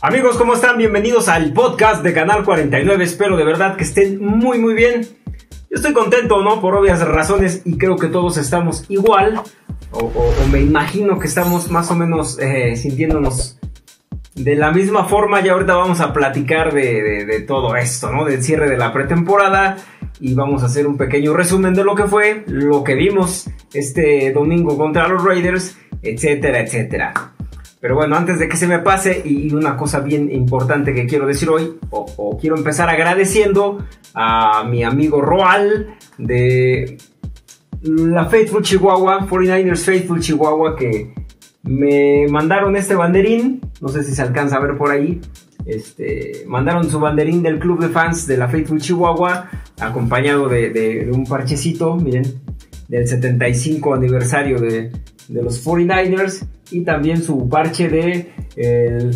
Amigos, ¿cómo están? Bienvenidos al podcast de Canal 49. Espero de verdad que estén muy bien. Yo estoy contento, ¿no? Por obvias razones, y creo que todos estamos igual. O me imagino que estamos más o menos sintiéndonos de la misma forma. Y ahorita vamos a platicar de todo esto, ¿no? Del cierre de la pretemporada. Y vamos a hacer un pequeño resumen de lo que fue, lo que vimos este domingo contra los Raiders, etcétera, etcétera. Pero bueno, antes de que se me pase, y una cosa bien importante que quiero decir hoy, o quiero empezar agradeciendo a mi amigo Roal de la Faithful Chihuahua, 49ers Faithful Chihuahua, que me mandaron este banderín, no sé si se alcanza a ver por ahí, mandaron su banderín del club de fans de la Faithful Chihuahua, acompañado de un parchecito, miren, del 75 aniversario de los 49ers, y también su parche de el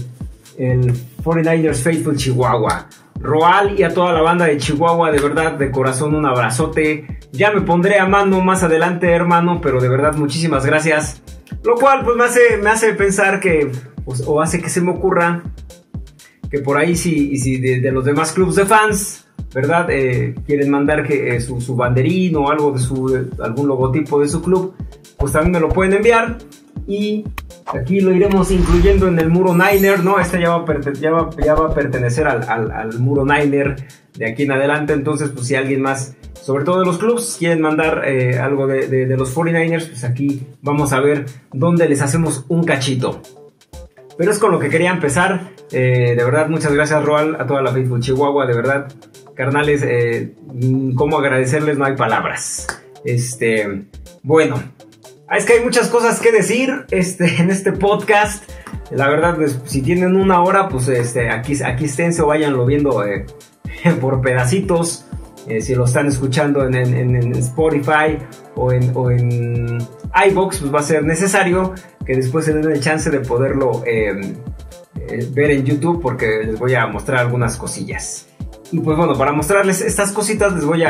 49ers Faithful Chihuahua. Roal y a toda la banda de Chihuahua, de verdad, de corazón, un abrazote. Ya me pondré a mano más adelante, hermano, pero de verdad, muchísimas gracias. Lo cual pues me hace pensar que, pues, o hace que se me ocurra que por ahí si de los demás clubs de fans, ¿verdad? Quieren mandar que su banderín o algo de algún logotipo de su club, pues también me lo pueden enviar. Y aquí lo iremos incluyendo en el muro Niner, ¿no? Ya va a pertenecer al muro Niner de aquí en adelante. Entonces, pues si alguien más, sobre todo de los clubs, quieren mandar algo de los 49ers, pues aquí vamos a ver dónde les hacemos un cachito. Pero es con lo que quería empezar. De verdad, muchas gracias, Roal, a toda la Faithful Chihuahua. De verdad, carnales, cómo agradecerles, no hay palabras. Bueno, es que hay muchas cosas que decir en este podcast. La verdad, pues, si tienen una hora, pues aquí esténse o váyanlo viendo por pedacitos. Si lo están escuchando en Spotify o en iVoox, pues va a ser necesario que después se den el chance de poderlo ver en YouTube, porque les voy a mostrar algunas cosillas. Y pues bueno, para mostrarles estas cositas les voy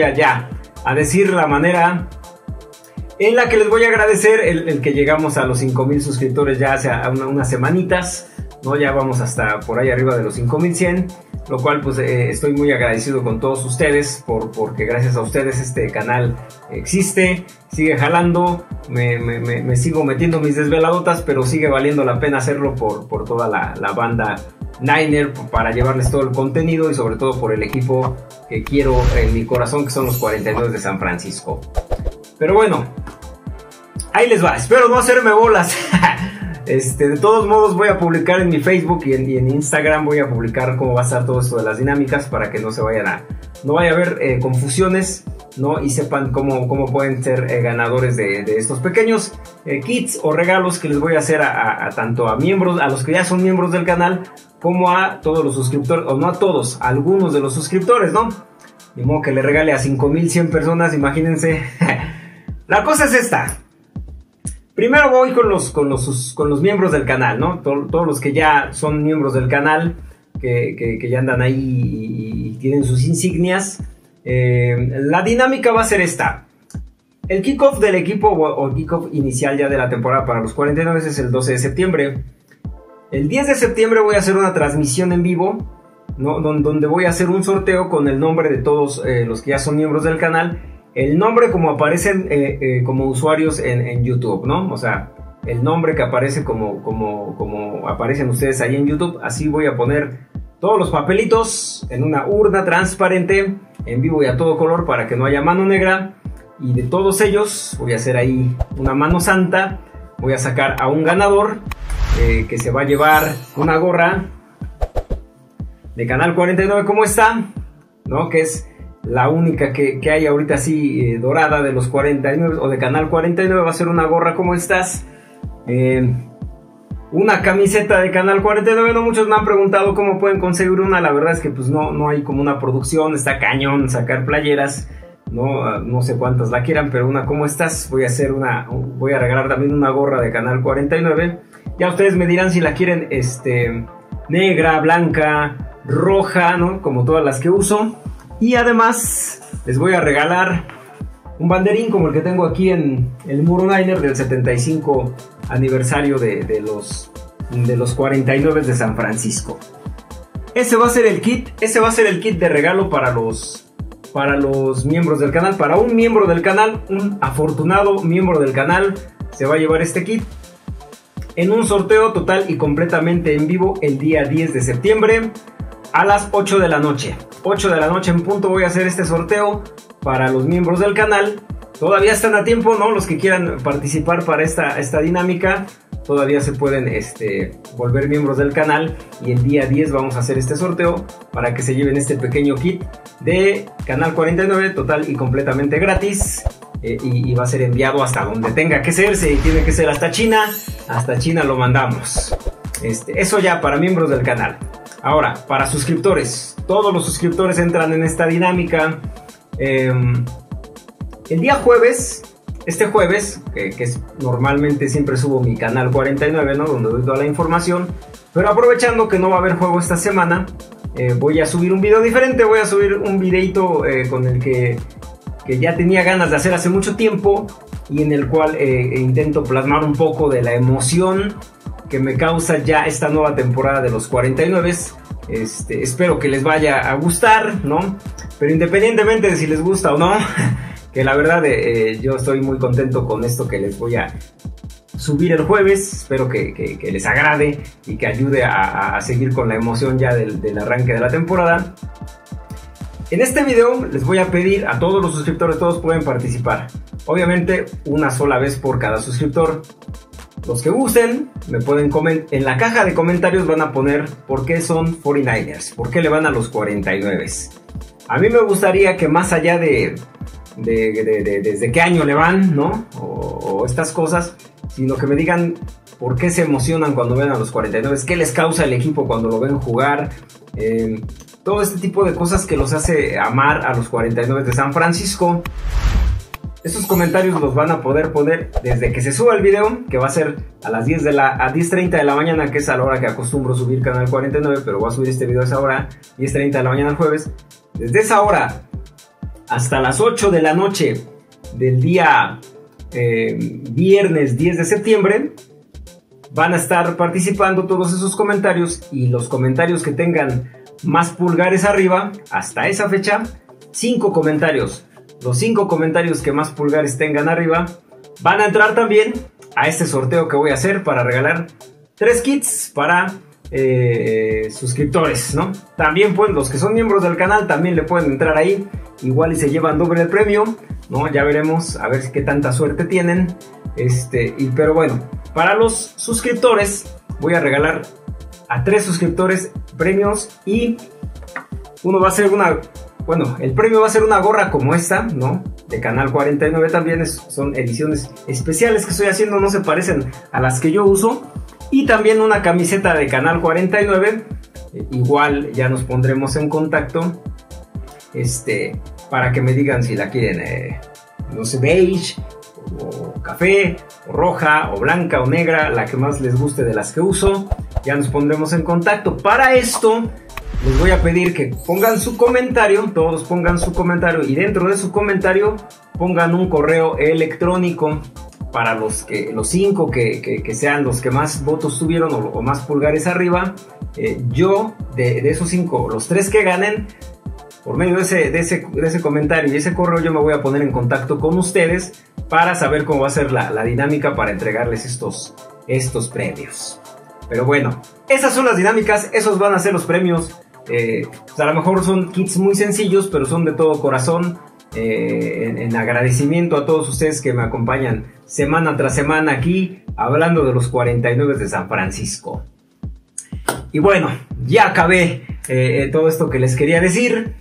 a decir la manera en la que les voy a agradecer el que llegamos a los 5,000 suscriptores ya hace unas semanitas, ¿no? Ya vamos hasta por ahí arriba de los 5,100, lo cual pues estoy muy agradecido con todos ustedes porque gracias a ustedes este canal existe, sigue jalando, me sigo metiendo mis desveladotas, pero sigue valiendo la pena hacerlo por toda la banda Niner, para llevarles todo el contenido y sobre todo por el equipo que quiero en mi corazón, que son los 49 de San Francisco. Pero bueno, ahí les va, espero no hacerme bolas. De todos modos voy a publicar en mi Facebook y en Instagram, voy a publicar cómo va a estar todo esto de las dinámicas, para que no vaya a haber confusiones, ¿no? Y sepan cómo pueden ser ganadores de estos pequeños kits o regalos que les voy a hacer tanto a miembros, a los que ya son miembros del canal, como a todos los suscriptores, o no a todos, a algunos de los suscriptores, ¿no? Ni modo que le regale a 5,100 personas, imagínense. La cosa es esta. Primero voy con los miembros del canal, ¿no? Todos los que ya son miembros del canal, que ya andan ahí y tienen sus insignias. La dinámica va a ser esta. El kickoff del equipo, o el kickoff inicial ya de la temporada para los 49 es el 12 de septiembre. El 10 de septiembre voy a hacer una transmisión en vivo, ¿no? Donde voy a hacer un sorteo con el nombre de todos los que ya son miembros del canal. El nombre como aparecen como usuarios en YouTube, ¿no? O sea, el nombre que aparece como aparecen ustedes ahí en YouTube. Así voy a poner todos los papelitos en una urna transparente, en vivo y a todo color, para que no haya mano negra. Y de todos ellos voy a hacer ahí una mano santa. Voy a sacar a un ganador que se va a llevar una gorra de Canal 49, ¿cómo está? ¿No? Que es la única que hay ahorita así dorada de los 49 o de Canal 49. Va a ser una gorra como estas, una camiseta de Canal 49. No, muchos me han preguntado cómo pueden conseguir una. La verdad es que pues no hay como una producción, está cañón sacar playeras, no sé cuántas la quieran, pero una como estas. Voy a regalar también una gorra de Canal 49. Ya ustedes me dirán si la quieren negra, blanca, roja, ¿no? Como todas las que uso. Y además les voy a regalar un banderín como el que tengo aquí en el muro Niner del 75 aniversario de los de los 49 de San Francisco. Ese va a ser el kit de regalo para los miembros del canal. Para un miembro del canal, un afortunado miembro del canal se va a llevar este kit en un sorteo total y completamente en vivo el día 10 de septiembre a las 8 de la noche. 8 de la noche en punto voy a hacer este sorteo para los miembros del canal. Todavía están a tiempo, ¿no? Los que quieran participar para esta dinámica, todavía se pueden volver miembros del canal. Y el día 10 vamos a hacer este sorteo para que se lleven este pequeño kit de Canal 49 total y completamente gratis. Y va a ser enviado hasta donde tenga que ser. Si tiene que ser hasta China lo mandamos. Eso ya para miembros del canal. Ahora, para suscriptores, todos los suscriptores entran en esta dinámica. El día jueves, este jueves, que es, normalmente siempre subo mi Canal 49, ¿no? Donde doy toda la información. Pero aprovechando que no va a haber juego esta semana, voy a subir un video diferente. Voy a subir un videito con el que ya tenía ganas de hacer hace mucho tiempo, y en el cual intento plasmar un poco de la emoción que me causa ya esta nueva temporada de los 49. Espero que les vaya a gustar, ¿no? Pero independientemente de si les gusta o no, que la verdad yo estoy muy contento con esto que les voy a subir el jueves. Espero que les agrade y que ayude a seguir con la emoción ya del arranque de la temporada. En este video les voy a pedir a todos los suscriptores, todos pueden participar. Obviamente una sola vez por cada suscriptor. Los que gusten me pueden comentar. En la caja de comentarios van a poner por qué son 49ers, por qué le van a los 49. A mí me gustaría que más allá de desde qué año le van, ¿no? O estas cosas, sino que me digan por qué se emocionan cuando ven a los 49, qué les causa el equipo cuando lo ven jugar. Todo este tipo de cosas que los hace amar a los 49 de San Francisco. Estos comentarios los van a poder poner desde que se suba el video, que va a ser a las 10:30 de la mañana, que es a la hora que acostumbro subir Canal 49, pero voy a subir este video a esa hora, 10:30 de la mañana el jueves. Desde esa hora hasta las 8 de la noche del día viernes 10 de septiembre, van a estar participando todos esos comentarios, y los comentarios que tengan más pulgares arriba, hasta esa fecha, 5 comentarios. Los 5 comentarios que más pulgares tengan arriba van a entrar también a este sorteo que voy a hacer para regalar 3 kits para suscriptores, ¿no? También pues los que son miembros del canal también le pueden entrar ahí, igual y se llevan doble el premio, ¿no? Ya veremos a ver qué tanta suerte tienen. Pero bueno, para los suscriptores voy a regalar a 3 suscriptores premios, y uno va a ser el premio va a ser una gorra como esta, ¿no? De Canal 49 también, son ediciones especiales que estoy haciendo, no se parecen a las que yo uso. Y también una camiseta de Canal 49, igual ya nos pondremos en contacto, para que me digan si la quieren, no sé, beige, o café, o roja, o blanca, o negra, la que más les guste de las que uso. Ya nos pondremos en contacto. Para esto les voy a pedir que pongan su comentario, todos pongan su comentario, y dentro de su comentario pongan un correo electrónico para los 5 que sean los que más votos tuvieron o más pulgares arriba. Yo de esos 5, los 3 que ganen, por medio de ese comentario y ese correo, yo me voy a poner en contacto con ustedes para saber cómo va a ser la dinámica para entregarles estos premios. Pero bueno, esas son las dinámicas, esos van a ser los premios. Pues a lo mejor son kits muy sencillos, pero son de todo corazón, en agradecimiento a todos ustedes que me acompañan semana tras semana aquí hablando de los 49 de San Francisco. Y bueno, ya acabé todo esto que les quería decir.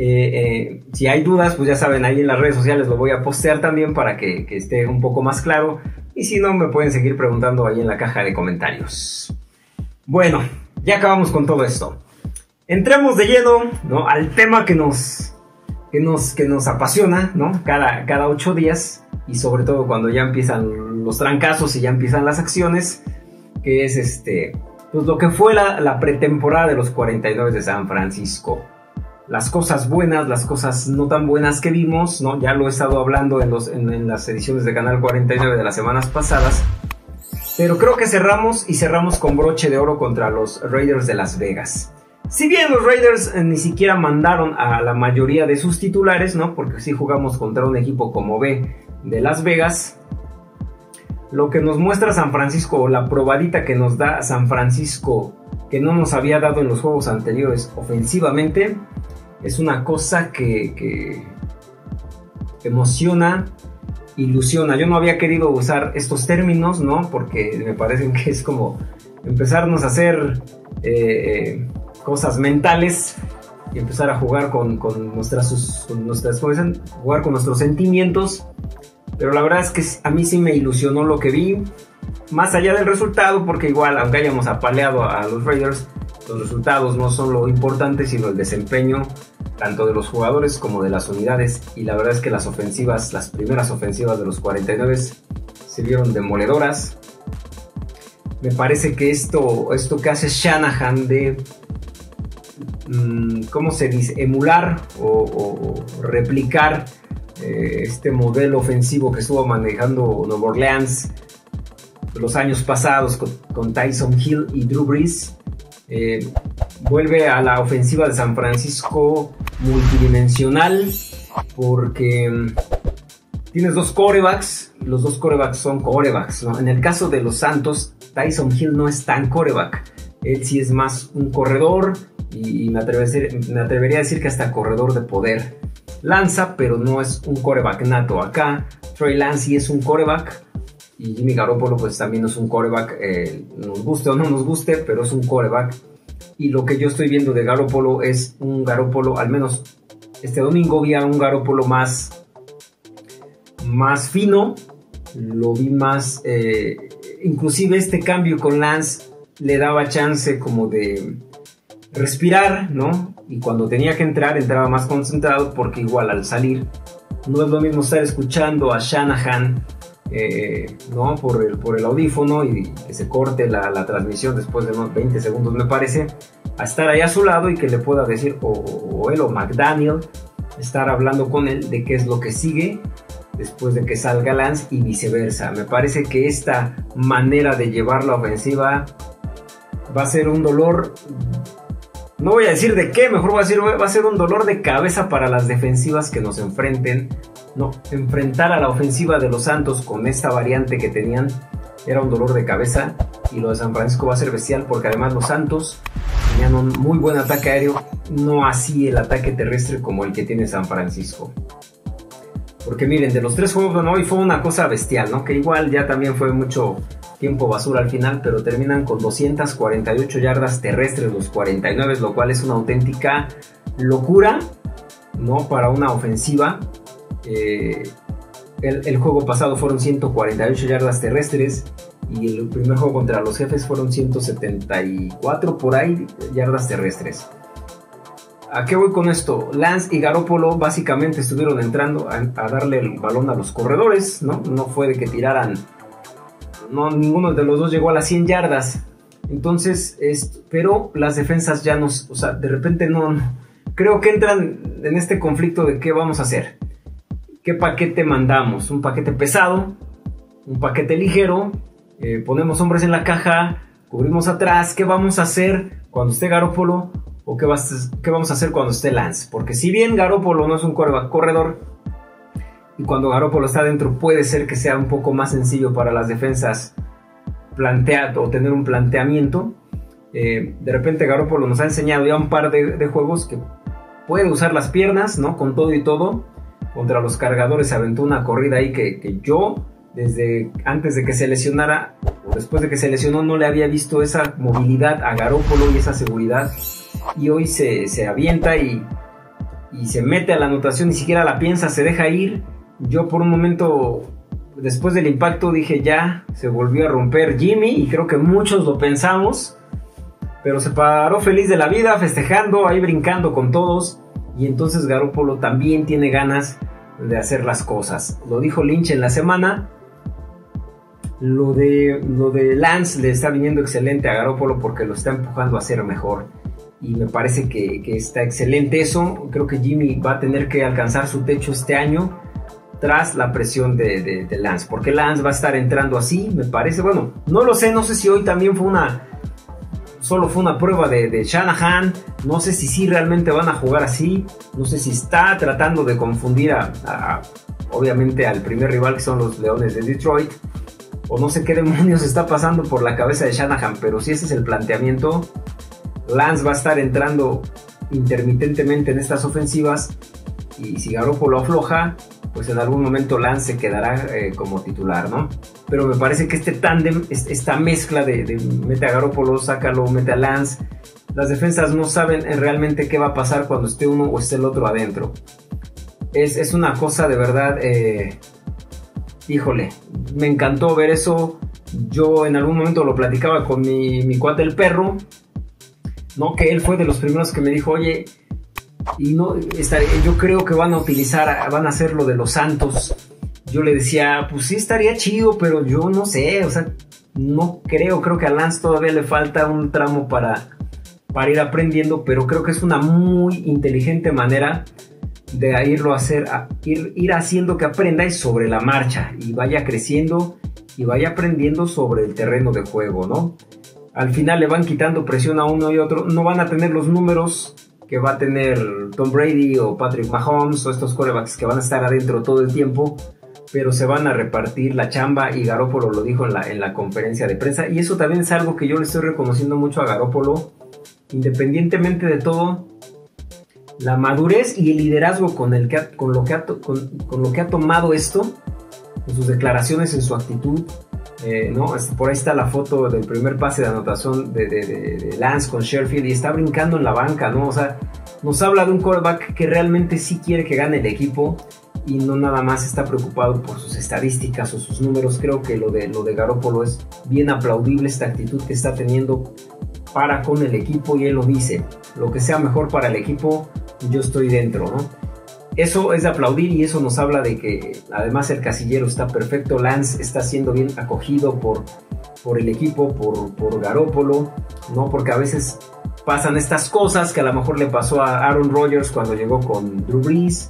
Si hay dudas, pues ya saben, ahí en las redes sociales lo voy a postear también para que esté un poco más claro. Y si no, me pueden seguir preguntando ahí en la caja de comentarios. Bueno, ya acabamos con todo esto. Entremos de lleno, ¿no?, al tema que nos apasiona, ¿no? Cada 8 días, y sobre todo cuando ya empiezan los trancazos y ya empiezan las acciones, que es pues lo que fue la pretemporada de los 49 de San Francisco. Las cosas buenas, las cosas no tan buenas que vimos, ¿no? Ya lo he estado hablando en las ediciones de Canal 49 de las semanas pasadas. Pero creo que cerramos con broche de oro contra los Raiders de Las Vegas. Si bien los Raiders ni siquiera mandaron a la mayoría de sus titulares, ¿no? Porque sí jugamos contra un equipo como B de Las Vegas. Lo que nos muestra San Francisco, o la probadita que nos da San Francisco, que no nos había dado en los juegos anteriores ofensivamente, es una cosa que emociona, ilusiona. Yo no había querido usar estos términos, ¿no? Porque me parecen que es como empezarnos a hacer cosas mentales y empezar a jugar con jugar con nuestros sentimientos. Pero la verdad es que a mí sí me ilusionó lo que vi, más allá del resultado, porque igual, aunque hayamos apaleado a los Raiders, los resultados no son lo importante, sino el desempeño tanto de los jugadores como de las unidades. Y la verdad es que las primeras ofensivas de los 49 se vieron demoledoras. Me parece que esto que hace Shanahan de ¿cómo se dice? Emular o replicar este modelo ofensivo que estuvo manejando Nueva Orleans los años pasados con Tyson Hill y Drew Brees, vuelve a la ofensiva de San Francisco multidimensional, porque tienes dos quarterbacks, los dos quarterbacks son quarterbacks, ¿no? En el caso de los Santos, Tyson Hill no es tan quarterback, él sí es más un corredor y me atrevería a decir que hasta corredor de poder. Lanza, pero no es un quarterback nato. Acá Trey Lance sí es un quarterback y Jimmy Garoppolo pues también es un quarterback, nos guste o no nos guste, pero es un quarterback. Y lo que yo estoy viendo de Garoppolo es un Garoppolo, al menos este domingo vi a un Garoppolo más fino, lo vi más, inclusive este cambio con Lance le daba chance como de respirar, ¿no? Y cuando tenía que entrar, entraba más concentrado, porque igual al salir no es lo mismo estar escuchando a Shanahan, ¿no? por el audífono y que se corte la transmisión después de unos 20 segundos, me parece, a estar ahí a su lado y que le pueda decir, o él o McDaniel, estar hablando con él de qué es lo que sigue después de que salga Lance y viceversa. Me parece que esta manera de llevar la ofensiva va a ser un dolor. No voy a decir de qué, mejor va a ser un dolor de cabeza para las defensivas que nos enfrenten. No, enfrentar a la ofensiva de los Santos con esta variante que tenían era un dolor de cabeza, y lo de San Francisco va a ser bestial, porque además los Santos tenían un muy buen ataque aéreo, no así el ataque terrestre como el que tiene San Francisco. Porque miren, de los 3 juegos de hoy fue una cosa bestial, ¿no? Que igual ya también fue mucho tiempo basura al final, pero terminan con 248 yardas terrestres los 49, lo cual es una auténtica locura, ¿no? Para una ofensiva. El juego pasado fueron 148 yardas terrestres, y el primer juego contra los Jefes fueron 174 por ahí yardas terrestres. ¿A qué voy con esto? Lance y Garoppolo básicamente estuvieron entrando a darle el balón a los corredores, ¿no? No fue de que tiraran, no, ninguno de los dos llegó a las 100 yardas. Entonces, pero las defensas ya nos, o sea, de repente no, creo que entran en este conflicto de qué vamos a hacer. ¿Qué paquete mandamos? ¿Un paquete pesado? ¿Un paquete ligero? ¿Ponemos hombres en la caja? ¿Cubrimos atrás? ¿Qué vamos a hacer cuando esté Garoppolo? ¿O qué vamos a hacer cuando esté Lance? Porque si bien Garoppolo no es un corredor, y cuando Garoppolo está adentro puede ser que sea un poco más sencillo para las defensas plantear o tener un planteamiento, de repente Garoppolo nos ha enseñado ya un par de juegos que puede usar las piernas, ¿no? Con todo y todo. Contra los Cargadores se aventó una corrida ahí que yo, desde antes de que se lesionara o después de que se lesionó, no le había visto esa movilidad a Garoppolo y esa seguridad. Y hoy se avienta y se mete a la anotación, ni siquiera la piensa, se deja ir. Yo por un momento, después del impacto, dije ya, se volvió a romper Jimmy, y creo que muchos lo pensamos, pero se paró feliz de la vida, festejando, ahí brincando con todos. Y entonces Garoppolo también tiene ganas de hacer las cosas. Lo dijo Lynch en la semana. Lo de Lance le está viniendo excelente a Garoppolo porque lo está empujando a ser mejor. Y me parece que está excelente eso. Creo que Jimmy va a tener que alcanzar su techo este año. tras la presión de Lance. Porque Lance va a estar entrando así, me parece. Bueno, no lo sé, no sé si hoy también solo fue una prueba de Shanahan. No sé si sí realmente van a jugar así. No sé si está tratando de confundir obviamente al primer rival, que son los Leones de Detroit. O no sé qué demonios está pasando por la cabeza de Shanahan. Pero si ese es el planteamiento, Lance va a estar entrando intermitentemente en estas ofensivas. Y si Garoppolo afloja, pues en algún momento Lance se quedará como titular, ¿no? Pero me parece que este tándem, esta mezcla de mete a Garoppolo, sácalo, mete a Lance, las defensas no saben realmente qué va a pasar cuando esté uno o esté el otro adentro. Es una cosa de verdad, híjole, me encantó ver eso. Yo en algún momento lo platicaba con mi cuate el perro, ¿no? Que él fue de los primeros que me dijo, oye, y no, yo creo que van a hacer lo de los Santos. Yo le decía, pues sí estaría chido, pero yo no sé, o sea, no creo que a Lance todavía le falta un tramo para ir aprendiendo, pero creo que es una muy inteligente manera de ir haciendo que aprenda y sobre la marcha, y vaya creciendo y vaya aprendiendo sobre el terreno de juego, ¿no? Al final le van quitando presión a uno y otro, no van a tener los números que va a tener Tom Brady o Patrick Mahomes o estos quarterbacks que van a estar adentro todo el tiempo, pero se van a repartir la chamba, y Garoppolo lo dijo en la conferencia de prensa, y eso también es algo que yo le estoy reconociendo mucho a Garoppolo, independientemente de todo, la madurez y el liderazgo con lo que ha tomado esto, en sus declaraciones, en su actitud, ¿no? Por ahí está la foto del primer pase de anotación de Lance con Sherfield, y está brincando en la banca, ¿no? O sea, nos habla de un quarterback que realmente sí quiere que gane el equipo y no nada más está preocupado por sus estadísticas o sus números. Creo que lo de Garoppolo es bien aplaudible, esta actitud que está teniendo para con el equipo, y él lo dice, lo que sea mejor para el equipo, yo estoy dentro, ¿no? Eso es de aplaudir, y eso nos habla de que además el casillero está perfecto. Lance está siendo bien acogido por el equipo, por Garoppolo, ¿no? Porque a veces pasan estas cosas que a lo mejor le pasó a Aaron Rodgers cuando llegó con Drew Brees,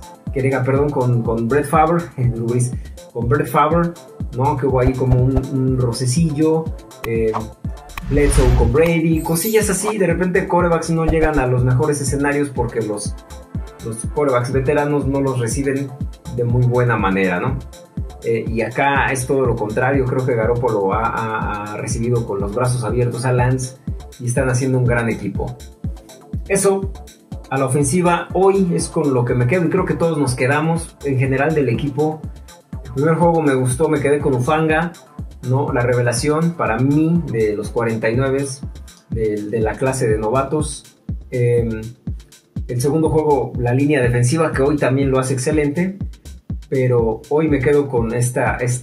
con Brett Favre, con Brett Favre, ¿no? Que hubo ahí como un rocecillo, Bledsoe con Brady, cosillas así. De repente quarterbacks no llegan a los mejores escenarios porque los quarterbacks veteranos no los reciben de muy buena manera, ¿no? Y acá es todo lo contrario. Creo que Garoppolo ha recibido con los brazos abiertos a Lance y están haciendo un gran equipo. Eso, a la ofensiva, hoy es con lo que me quedo, y creo que todos nos quedamos en general del equipo. El primer juego me gustó, me quedé con Hufanga, ¿no? La revelación para mí de los 49 de la clase de novatos. El segundo juego, la línea defensiva, que hoy también lo hace excelente, pero hoy me quedo con este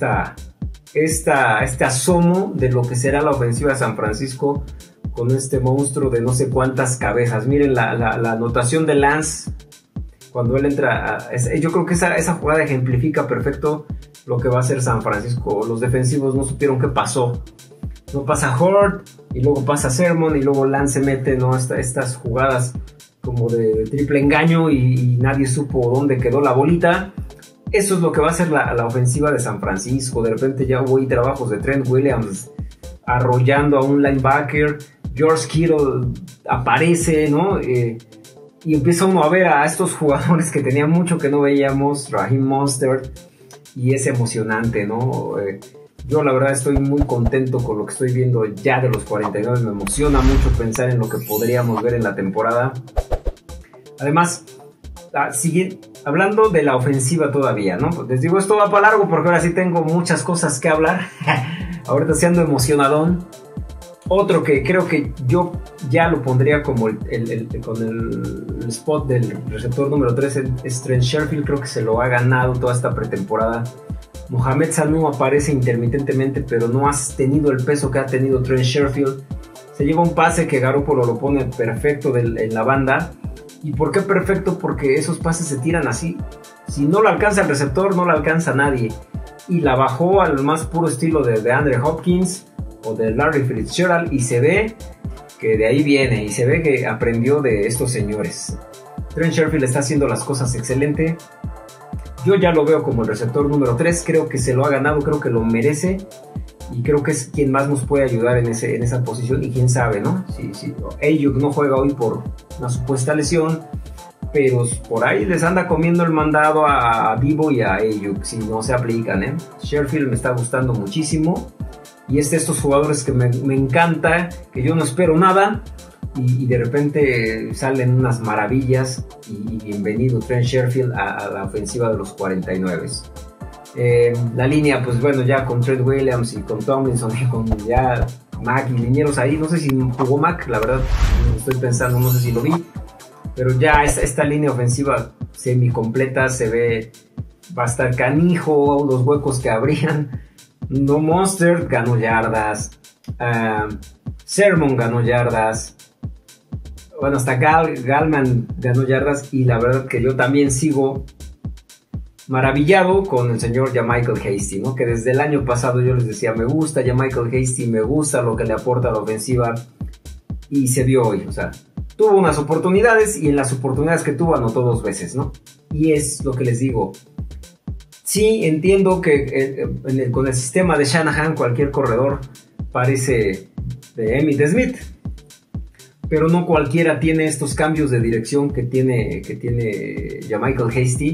asomo de lo que será la ofensiva de San Francisco, con este monstruo de no sé cuántas cabezas. Miren la anotación de Lance cuando él entra. Yo creo que esa jugada ejemplifica perfecto lo que va a hacer San Francisco. Los defensivos no supieron qué pasó. No pasa Hort, y luego pasa Sermon, y luego Lance se mete, ¿no? Estas jugadas como de triple engaño, y nadie supo dónde quedó la bolita. Eso es lo que va a hacer la ofensiva de San Francisco. De repente ya hubo ahí trabajos de Trent Williams arrollando a un linebacker. George Kittle aparece, ¿no? Y empieza uno a ver a estos jugadores que tenía mucho que no veíamos, Raheem Mostert, y es emocionante, ¿no? Yo la verdad estoy muy contento con lo que estoy viendo ya de los 49. Me emociona mucho pensar en lo que podríamos ver en la temporada. Además, hablando de la ofensiva todavía, ¿no? Pues les digo, esto va para largo porque ahora sí tengo muchas cosas que hablar. Ahorita sí ando emocionadón. Otro que creo que yo ya lo pondría como con el spot del receptor número 3 es Trent Sherfield. Creo que se lo ha ganado toda esta pretemporada. Mohamed Sanu aparece intermitentemente, pero no ha tenido el peso que ha tenido Trent Sherfield. Se lleva un pase que Garoppolo lo pone perfecto en la banda. ¿Y por qué perfecto? Porque esos pases se tiran así. Si no lo alcanza el receptor, no lo alcanza nadie. Y la bajó al más puro estilo de Andre Hopkins o de Larry Fitzgerald, y se ve que de ahí viene, y se ve que aprendió de estos señores. Trent Sherfield está haciendo las cosas excelente. Yo ya lo veo como el receptor número 3, creo que se lo ha ganado, creo que lo merece y creo que es quien más nos puede ayudar en esa posición y quién sabe, ¿no? Si Ayuk no juega hoy por una supuesta lesión, pero por ahí les anda comiendo el mandado a Divo y a Ayuk si no se aplican, ¿eh? Sherfield me está gustando muchísimo y es de estos jugadores que me encanta, que yo no espero nada y de repente salen unas maravillas y bienvenido Trent Sherfield a la ofensiva de los 49. La línea, pues bueno, ya con Trent Williams y con Tomlinson y con ya Mac y linieros ahí, no sé si jugó Mac, la verdad estoy pensando, no sé si lo vi, pero ya esta línea ofensiva semi completa se ve, va a estar canijo, los huecos que abrían. No Monster ganó yardas, Sermon ganó yardas, bueno, hasta Gallman ganó yardas y la verdad que yo también sigo maravillado con el señor JaMycal Hasty, ¿no? Que desde el año pasado yo les decía, me gusta JaMycal Hasty, me gusta lo que le aporta a la ofensiva y se vio hoy, o sea, tuvo unas oportunidades y en las oportunidades que tuvo anotó 2 veces, ¿no? Y es lo que les digo. Sí, entiendo que con el sistema de Shanahan cualquier corredor parece de Emmitt Smith, pero no cualquiera tiene estos cambios de dirección que tiene JaMycal Hasty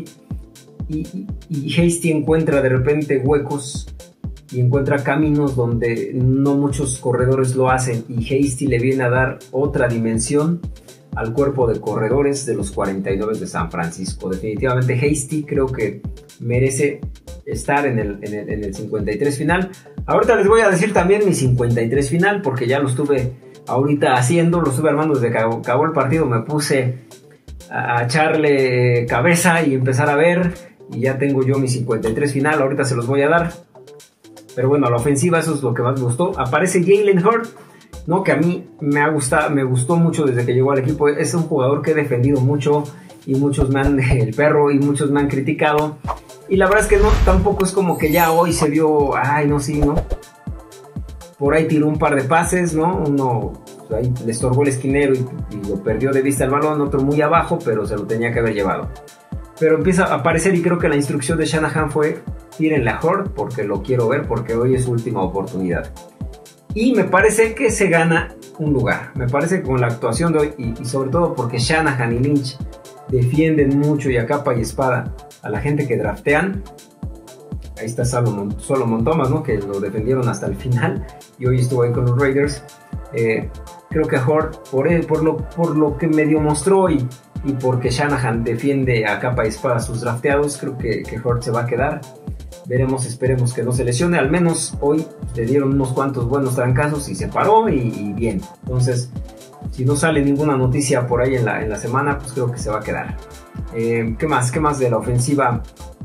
y Hasty encuentra de repente huecos y encuentra caminos donde no muchos corredores lo hacen y Hasty le viene a dar otra dimensión al cuerpo de corredores de los 49 de San Francisco. Definitivamente Hasty creo que merece estar en el 53 final. Ahorita les voy a decir también mi 53 final porque ya lo estuve ahorita haciendo, lo estuve armando desde que acabó el partido, me puse a echarle cabeza y empezar a ver y ya tengo yo mi 53 final, ahorita se los voy a dar. Pero bueno, a la ofensiva eso es lo que más me gustó. Aparece Jalen Hurts, ¿no? Que a mí me gustó mucho desde que llegó al equipo. Es un jugador que he defendido mucho y muchos me han, el perro, y muchos me han criticado. Y la verdad es que no, tampoco es como que ya hoy se vio, ay, no, sí, ¿no? Por ahí tiró un par de pases, ¿no? Uno ahí le estorbó el esquinero y lo perdió de vista el balón, otro muy abajo, pero se lo tenía que haber llevado. Pero empieza a aparecer y creo que la instrucción de Shanahan fue, tírenle a Hurts porque lo quiero ver, porque hoy es su última oportunidad. Y me parece que se gana un lugar. Me parece que con la actuación de hoy, y sobre todo porque Shanahan y Lynch defienden mucho y a capa y espada a la gente que draftean. Ahí está Solomon Thomas, ¿no? Que lo defendieron hasta el final y hoy estuvo ahí con los Raiders. Creo que Hurts, por lo que medio mostró y porque Shanahan defiende a capa y espada a sus drafteados, creo que Hurts se va a quedar. Esperemos que no se lesione. Al menos hoy le dieron unos cuantos buenos trancazos y se paró y bien. Entonces, si no sale ninguna noticia por ahí en la semana, pues creo que se va a quedar. ¿Qué más de la ofensiva?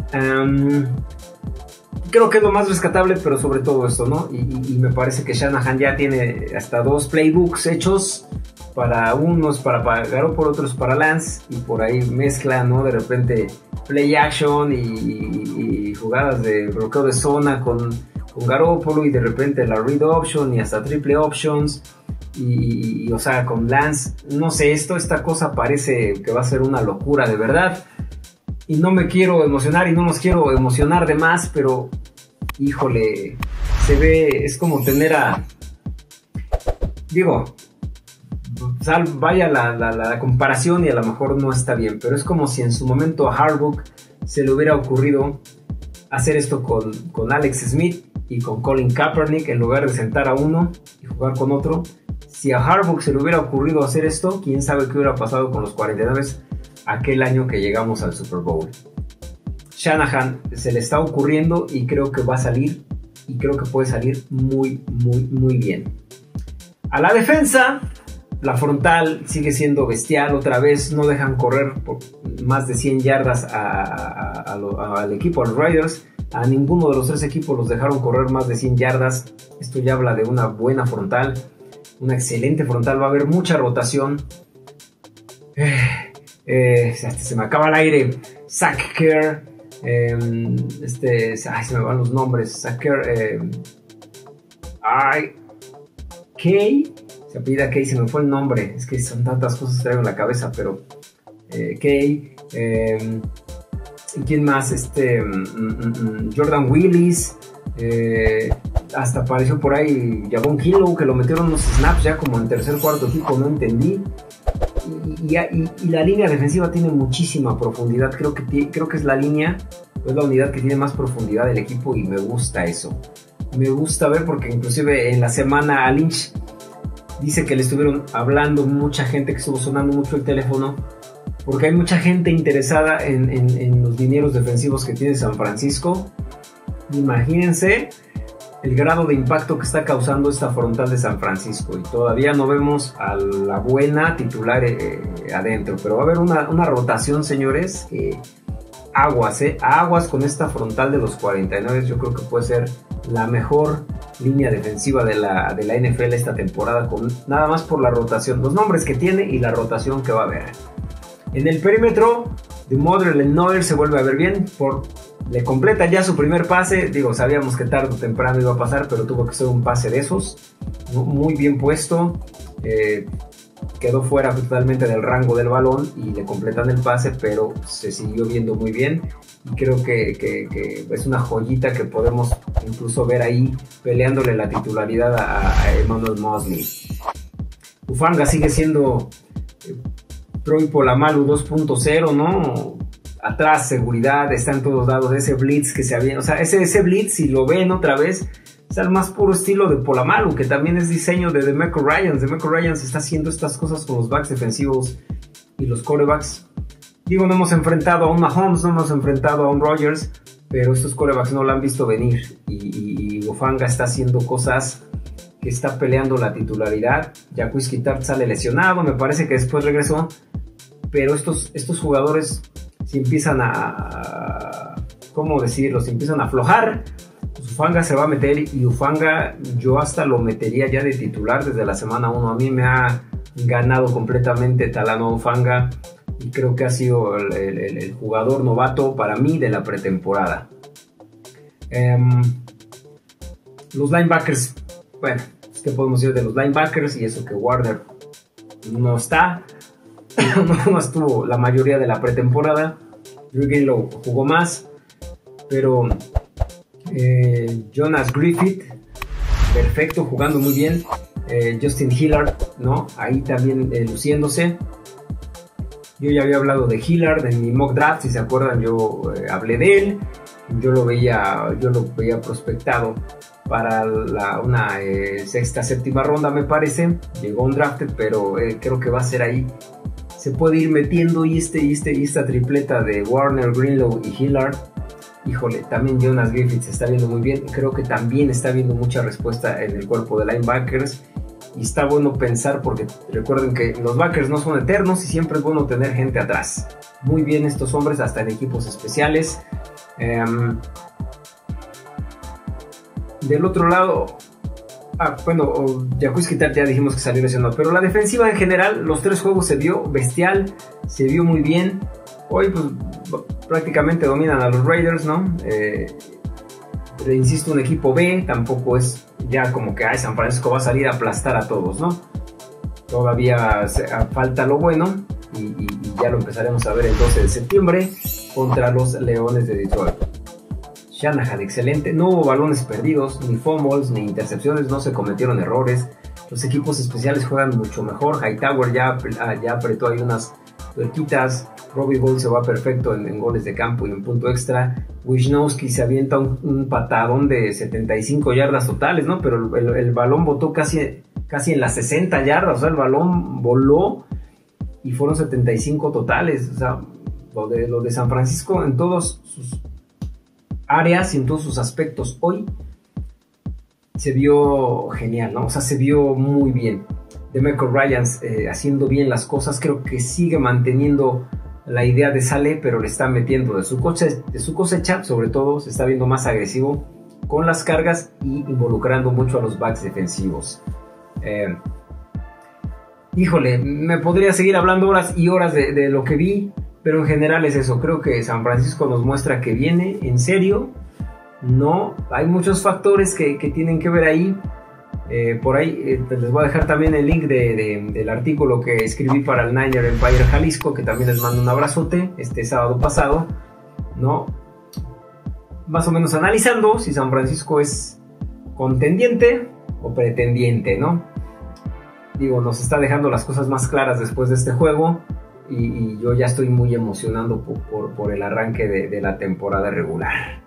Creo que es lo más rescatable, pero sobre todo esto, ¿no? Y me parece que Shanahan ya tiene hasta 2 playbooks hechos. Unos para Garoppolo, otros para Lance, y por ahí mezcla, ¿no? De repente play action y jugadas de bloqueo de zona con Garoppolo, y de repente la read option y hasta triple options y o sea, con Lance, no sé, esta cosa parece que va a ser una locura de verdad, y no me quiero emocionar y no nos quiero emocionar de más, pero híjole, se ve, es como tener vaya la comparación y a lo mejor no está bien, pero es como si en su momento a Harbaugh se le hubiera ocurrido hacer esto con Alex Smith y con Colin Kaepernick, en lugar de sentar a uno y jugar con otro. Si a Harbaugh se le hubiera ocurrido hacer esto, quién sabe qué hubiera pasado con los 49 aquel año que llegamos al Super Bowl. Shanahan se le está ocurriendo y creo que va a salir, y creo que puede salir muy, muy, muy bien. A la defensa, la frontal sigue siendo bestial. Otra vez no dejan correr por más de 100 yardas al equipo, a los Raiders. A ninguno de los 3 equipos los dejaron correr más de 100 yardas. Esto ya habla de una buena frontal, una excelente frontal. Va a haber mucha rotación. Se me acaba el aire. Zach Kerr, se me van los nombres. Zach Kerr, Kay. Se apellida Kay, se me fue el nombre. Es que son tantas cosas que traigo en la cabeza, pero Kay. ¿Quién más? Jordan Willis. Hasta apareció por ahí Javon Kinlaw, que lo metieron unos snaps ya como en tercer, cuarto equipo, no entendí. Y la línea defensiva tiene muchísima profundidad. Creo que es la línea, es la unidad que tiene más profundidad del equipo, y me gusta eso. Me gusta ver, porque inclusive en la semana a Lynch dice que le estuvieron hablando mucha gente, que estuvo sonando mucho el teléfono, porque hay mucha gente interesada en los linieros defensivos que tiene San Francisco. Imagínense el grado de impacto que está causando esta frontal de San Francisco, y todavía no vemos a la buena titular adentro, pero va a haber una rotación, señores. Aguas con esta frontal de los 49. Yo creo que puede ser la mejor línea defensiva de la NFL esta temporada, con nada más por la rotación, los nombres que tiene y la rotación que va a haber. En el perímetro, DeModre Lenoir se vuelve a ver bien, le completa ya su primer pase. Digo, sabíamos que tarde o temprano iba a pasar, pero tuvo que ser un pase de esos, muy bien puesto. Quedó fuera totalmente del rango del balón y le completan el pase, pero se siguió viendo muy bien, y creo que es una joyita que podemos incluso ver ahí peleándole la titularidad a Emmanuel Mosley. Hufanga sigue siendo Troy Polamalu 2.0, ¿no? Atrás, seguridad, está en todos lados. Ese blitz que se había, o sea, ese blitz, si lo ven otra vez, es el más puro estilo de Polamalu, que también es diseño de DeMeco Ryans. DeMeco Ryans está haciendo estas cosas con los backs defensivos y los quarterbacks. Digo, no hemos enfrentado a un Mahomes, no hemos enfrentado a un Rodgers, pero estos quarterbacks no lo han visto venir, y Hufanga está haciendo cosas, que está peleando la titularidad. Jaquiski Tartt sale lesionado, me parece que después regresó, pero estos jugadores, si empiezan ¿cómo decirlo? Si empiezan a aflojar, Hufanga se va a meter, y Hufanga yo hasta lo metería ya de titular desde la semana 1. A mí me ha ganado completamente Talanoa Hufanga, y creo que ha sido el jugador novato para mí de la pretemporada. Los linebackers, bueno, ¿qué podemos decir de los linebackers? Y eso que Warner no está, no estuvo la mayoría de la pretemporada. Drew Greenlaw jugó más, pero Jonas Griffith, perfecto, jugando muy bien. Justin Hilliard, ¿no? Ahí también luciéndose. Yo ya había hablado de Hilliard en mi mock draft, si se acuerdan, yo hablé de él. Yo lo veía prospectado para una sexta, séptima ronda, me parece. Llegó un drafted, pero creo que va a ser ahí. Se puede ir metiendo, y esta tripleta de Warner, Greenlaw y Hilliard. Híjole, también Jonas Griffith se está viendo muy bien. Creo que también está viendo mucha respuesta en el cuerpo de linebackers. Y está bueno pensar, porque recuerden que los backers no son eternos, y siempre es bueno tener gente atrás. Muy bien estos hombres, hasta en equipos especiales. Del otro lado, Jaquiski Tartt ya dijimos que salió lesionado, pero la defensiva en general, los 3 juegos se vio bestial, se vio muy bien. Hoy pues prácticamente dominan a los Raiders, ¿no? Insisto, un equipo B, tampoco es ya como que San Francisco va a salir a aplastar a todos, ¿no? Todavía falta lo bueno, y ya lo empezaremos a ver el 12 de septiembre contra los Leones de Detroit. Shanahan, excelente, no hubo balones perdidos, ni fumbles, ni intercepciones, no se cometieron errores. Los equipos especiales juegan mucho mejor. Hightower ya apretó ahí unas tuerquitas. Robbie Gould se va perfecto en goles de campo y en punto extra. Wisnowski se avienta un patadón de 75 yardas totales, ¿no? Pero el balón botó casi en las 60 yardas, o sea, el balón voló y fueron 75 totales. O sea, lo de San Francisco en todas sus áreas y en todos sus aspectos hoy se vio genial, ¿no? O sea, se vio muy bien. DeMeco Ryans haciendo bien las cosas, creo que sigue manteniendo la idea de Saleh, pero le está metiendo de su cosecha, sobre todo se está viendo más agresivo con las cargas y involucrando mucho a los backs defensivos. Híjole, me podría seguir hablando horas y horas de lo que vi, pero en general es eso. Creo que San Francisco nos muestra que viene en serio. No, hay muchos factores que tienen que ver ahí. Por ahí les voy a dejar también el link del artículo que escribí para el Niner Empire Jalisco, que también les mando un abrazote este sábado pasado. ¿no? Más o menos analizando si San Francisco es contendiente o pretendiente, ¿no? Digo, nos está dejando las cosas más claras después de este juego y yo ya estoy muy emocionado por el arranque de la temporada regular.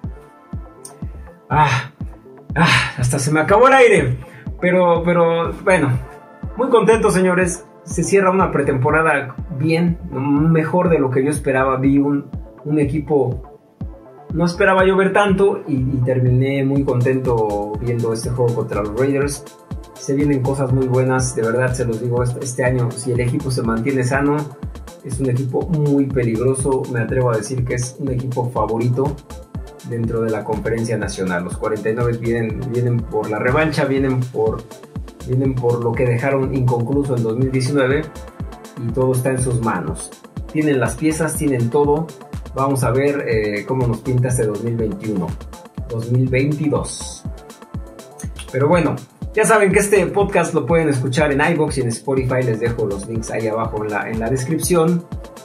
Hasta se me acabó el aire, pero bueno, muy contento, señores. Se cierra una pretemporada bien, mejor de lo que yo esperaba. Vi un equipo, no esperaba yo ver tanto y terminé muy contento viendo este juego contra los Raiders. Se vienen cosas muy buenas, de verdad se los digo, este año si el equipo se mantiene sano, es un equipo muy peligroso. Me atrevo a decir que es un equipo favorito dentro de la conferencia nacional. Los 49 vienen por la revancha, vienen por lo que dejaron inconcluso en 2019 y todo está en sus manos. Tienen las piezas, tienen todo. Vamos a ver cómo nos pinta este 2022. Pero bueno, ya saben que este podcast lo pueden escuchar en iVoox y en Spotify. Les dejo los links ahí abajo en la descripción.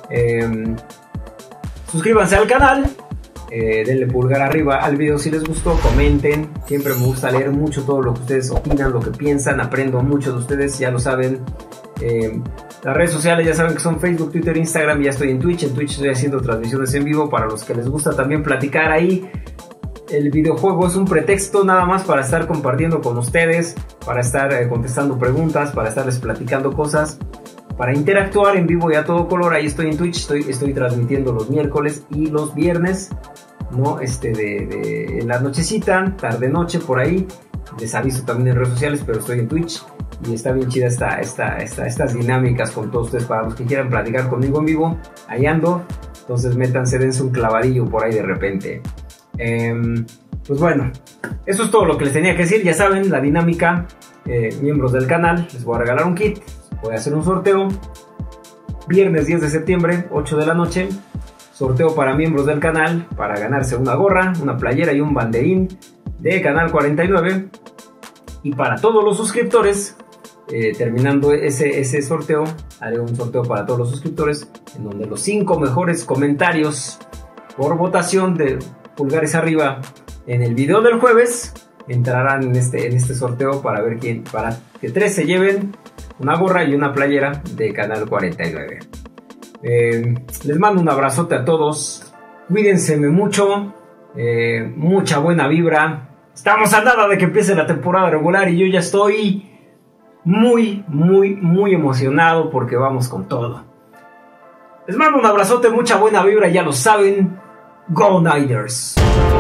Suscríbanse al canal. Denle pulgar arriba al video si les gustó, comenten. Siempre me gusta leer mucho todo lo que ustedes opinan, lo que piensan. Aprendo mucho de ustedes, ya lo saben. Las redes sociales ya saben que son Facebook, Twitter, Instagram. Ya estoy en Twitch estoy haciendo transmisiones en vivo para los que les gusta también platicar ahí. El videojuego es un pretexto nada más para estar compartiendo con ustedes, para estar contestando preguntas, para estarles platicando cosas, para interactuar en vivo y a todo color. Ahí estoy en Twitch, estoy transmitiendo los miércoles y los viernes, ¿no? En la nochecita, tarde noche por ahí. Les aviso también en redes sociales, pero estoy en Twitch y está bien chida estas dinámicas con todos ustedes. Para los que quieran platicar conmigo en vivo, ahí ando. Entonces métanse, dense un clavadillo por ahí de repente. Pues bueno, eso es todo lo que les tenía que decir. Ya saben, la dinámica, miembros del canal, les voy a regalar un kit. Voy a hacer un sorteo viernes 10 de septiembre, 8 de la noche. Sorteo para miembros del canal para ganarse una gorra, una playera y un banderín de Canal 49. Y para todos los suscriptores, terminando ese sorteo, haré un sorteo para todos los suscriptores en donde los 5 mejores comentarios por votación de pulgares arriba en el video del jueves entrarán en este sorteo para que 3 se lleven una gorra y una playera de Canal 49. Les mando un abrazote a todos. Cuídense mucho. Mucha buena vibra. Estamos a nada de que empiece la temporada regular y yo ya estoy muy emocionado porque vamos con todo. Les mando un abrazote, mucha buena vibra, ya lo saben. Go Niners.